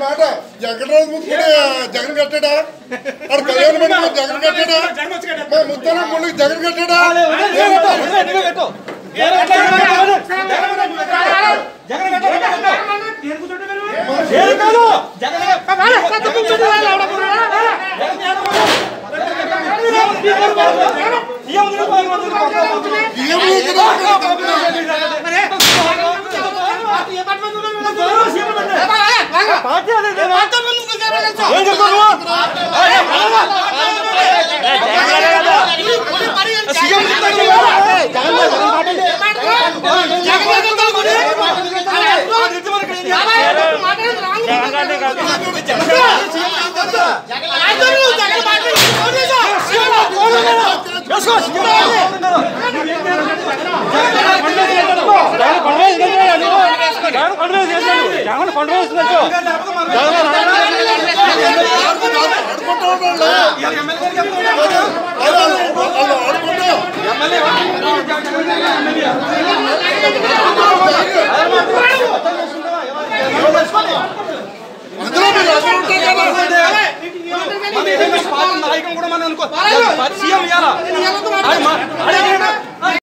మాట జగన్ ముందు జగన్ కట్టాడా అక్కడ కళ్యాణ మండపం జగన్ కట్టాడా మా ముత్తాల ముళ్ళకి జగన్ కట్టాడా ఎమ్మెల్యే